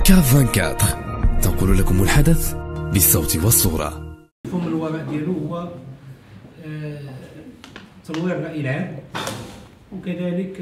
كاف 24 تنقل لكم الحدث بالصوت والصورة. المفهوم الوراء ديالو هو تنوير الرأي العام، وكذلك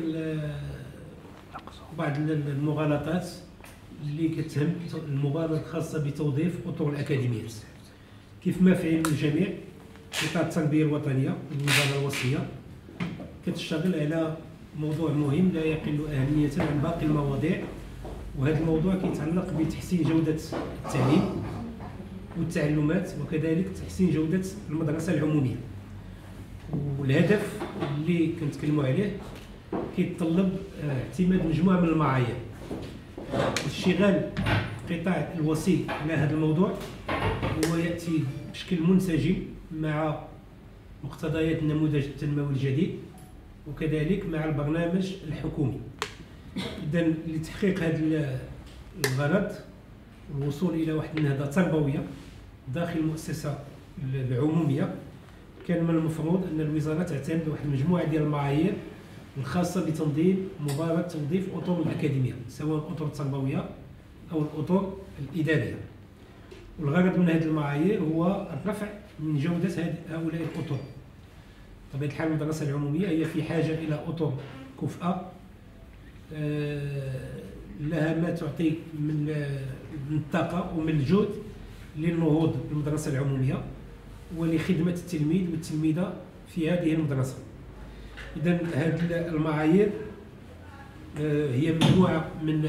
بعض المغالطات اللي كتهم المبادرة الخاصة بتوظيف أطر الأكاديميات. كيف ما في علم الجميع، قطاع التربية الوطنية والوزارة الوصية كتشتغل على موضوع مهم لا يقل أهمية عن باقي المواضيع، وهذا الموضوع كيتعلق بتحسين جودة التعليم والتعلمات، وكذلك تحسين جودة المدرسة العمومية. والهدف اللي كنتكلموا عليه كيتطلب اعتماد مجموعة من المعايير. اشتغال القطاع الوصي على هذا الموضوع هو يأتي بشكل منسجم مع مقتضيات النموذج التنموي الجديد وكذلك مع البرنامج الحكومي. إذن لتحقيق هذا الغرض والوصول إلى واحد النهضة تربوية داخل المؤسسة العمومية، كان من المفروض أن الوزارة تعتمد واحد المجموعة ديال المعايير الخاصة بتنظيم مبادرة توظيف أطر الأكاديمية، سواء الأطر التربوية أو الأطر الإدارية. والغرض من هذه المعايير هو الرفع من جودة هؤلاء الأطر. بطبيعة الحال المدرسة العمومية هي في حاجة إلى أطر كفءة لها ما تعطي من الطاقة ومن الجهد للنهوض بالمدرسة العمومية ولخدمة التلميذ والتلميذة في هذه المدرسة. إذن هذه المعايير هي مجموعة من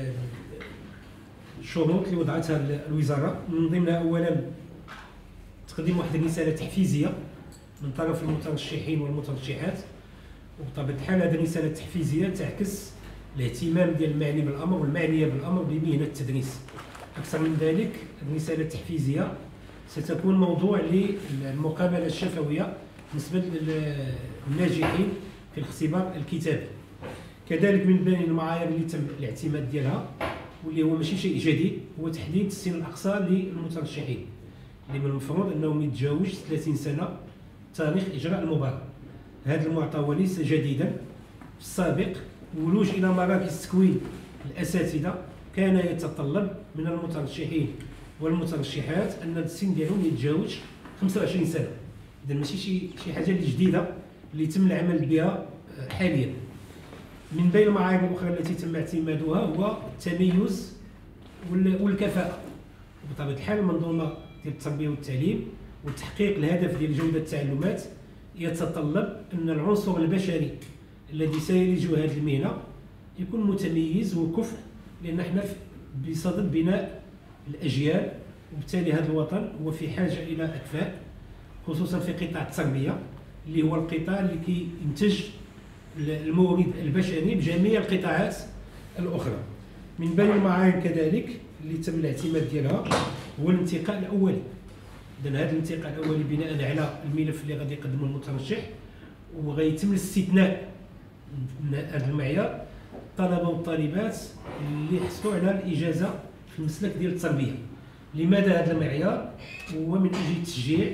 الشروط اللي وضعتها الوزارة، من ضمنها أولا تقديم واحد الرسالة تحفيزية من طرف المترشحين والمترشحات، وبطبيعة الحال هذه الرسالة التحفيزية تعكس الاهتمام ديال المعني بالأمر والمعنية بالأمر بمهنة التدريس. أكثر من ذلك، الرسالة التحفيزية ستكون موضوع للمقابلة الشفوية بالنسبة للناجحين في الاختبار الكتابي. كذلك من بين المعايير اللي تم الاعتماد ديالها واللي هو ماشي شيء جديد هو تحديد السن الأقصى للمترشحين، اللي من المفروض أنهم يتجاوز 30 سنة تاريخ إجراء المبادرة. هذا المعطى هو ليس جديدا. في السابق الولوج إلى مراكز تكوين الأساتذة كان يتطلب من المترشحين والمترشحات أن السن ديالهم يتجاوز 25 سنة. إذا ماشي شي حاجة اللي جديدة اللي تم العمل بها حاليا. من بين المعايير الأخرى التي تم اعتمادها هو التميز والكفاءة. بطبيعة الحال المنظومة ديال التربية والتعليم وتحقيق الهدف ديال جودة التعلمات يتطلب أن العنصر البشري الذي سيلج هذه المهنة يكون متميز وكفء، لأن احنا بصدد بناء الأجيال، وبالتالي هذا الوطن هو في حاجة إلى أكفاء، خصوصا في قطاع التربية اللي هو القطاع اللي كينتج المورد البشري بجميع القطاعات الأخرى. من بين المعايير كذلك اللي تم الاعتماد ديالها هو الانتقاء الأولي. إذن هذا الانتقاء الأولي بناء على الملف اللي غادي يقدمه المترشح، وغيتم الاستثناء من هذا المعيار الطلبة والطالبات اللي حصلوا على الإجازة في المسلك ديال التربية. لماذا هذا المعيار؟ هو من أجل تشجيع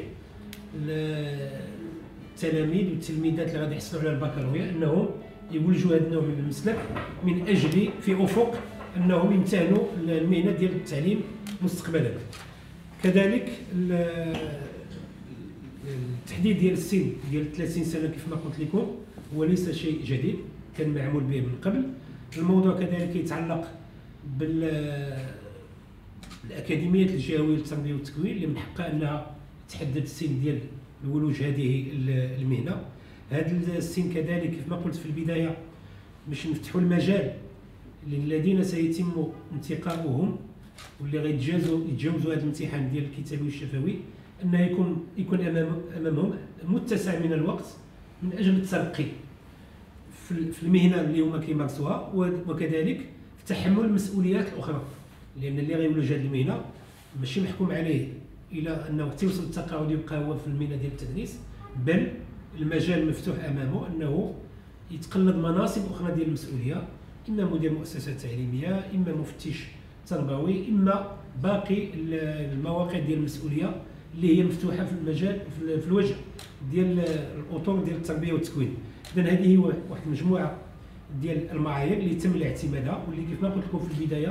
التلاميذ والتلميذات اللي غادي يحصلوا على البكالوريا أنهم يولجوا هذا النوع من المسلك من أجل في أفق أنهم يمتهنوا المهنة ديال التعليم مستقبلا. كذلك التحديد ديال السن ديال 30 سنة كيف ما قلت لكم هو ليس شيء جديد، كان معمول به من قبل. الموضوع كذلك يتعلق بالأكاديميات الجهوية للتربية والتكوين اللي من حقها أنها تحدد السن ديال الولوج هذه المهنة. هذا السن كذلك كيف ما قلت في البداية باش نفتحوا المجال للذين سيتم انتقاؤهم واللي غيتجاوزوا هذا الامتحان ديال الكتابي والشفوي، أنه يكون أمامهم متسع من الوقت من أجل الترقي في المهنة اللي هما كيمارسوها، وكذلك في تحمل المسؤوليات الأخرى، لأن اللي غيولج هذه المهنة ماشي محكوم عليه إلى أنه توصل التقاعد يبقى هو في المهنة ديال التدريس، بل المجال مفتوح أمامه أنه يتقلد مناصب أخرى ديال المسؤولية، إما مدير مؤسسة تعليمية، إما مفتش تربوي، إما باقي المواقع ديال المسؤولية اللي هي مفتوحة في المجال في الوجه ديال الأطر ديال التربية والتكوين. إذن هذه هو واحد المجموعة ديال المعايير اللي تم الاعتمادها، واللي كيف ما قلت لكم في البداية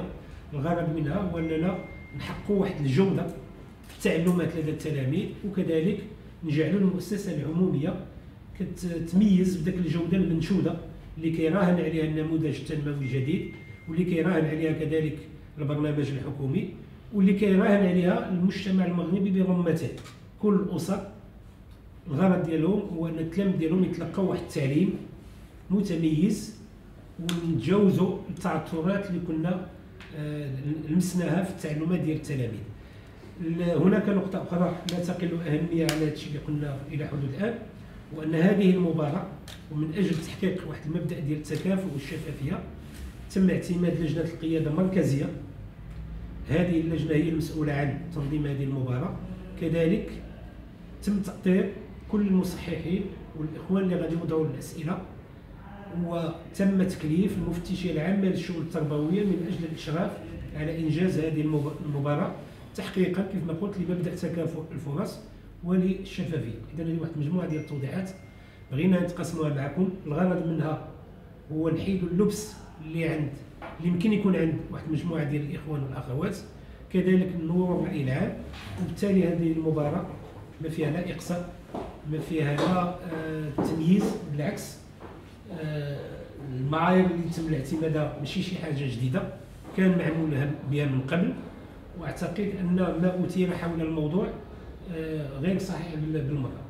الغرض منها هو اننا نحققوا واحد الجوده في التعلمات لدى التلاميذ، وكذلك نجعلوا المؤسسه العموميه كتميز بداك الجوده المنشوده اللي كيراهن عليها النموذج التنموي الجديد، واللي كيراهن عليها كذلك البرنامج الحكومي، واللي كيراهن عليها المجتمع المغربي برمته. كل الاسر الغرض ديالهم هو ان التلاميذ ديالهم يتلقاو واحد التعليم متميز، ونتجاوزوا التعثرات اللي كنا لمسناها في التعلمات ديال التلاميذ. هناك نقطة أخرى لا تقل أهمية على هذا الشيء اللي قلنا إلى حدود الآن، وأن هذه المباراة ومن أجل تحقيق واحد المبدأ ديال التكافؤ والشفافية تم اعتماد لجنة القيادة المركزية. هذه اللجنة هي المسؤولة عن تنظيم هذه المباراة. كذلك تم تقطير كل المصححين والإخوان اللي غادي يوضعوا الأسئلة، وتم تكليف المفتشية العامة للشؤون التربوية من أجل الإشراف على إنجاز هذه المباراة تحقيقا كيف ما قلت لمبدأ تكافؤ الفرص وللشفافية. إذا هذه واحد مجموعة ديال التوضيحات بغينا نتقاسموها معكم. الغرض منها هو نحيد اللبس اللي يمكن يكون عند واحد المجموعة ديال الإخوان والأخوات، كذلك نور الرأي العام. وبالتالي هذه المباراة ما فيها لا إقصاء، ما فيها لا تمييز، بالعكس المعايير اللي تم الاعتمادها ماشي شي حاجة جديدة، كان معمول بها من قبل. واعتقد ان ما اثير حول الموضوع غير صحيح بالمره.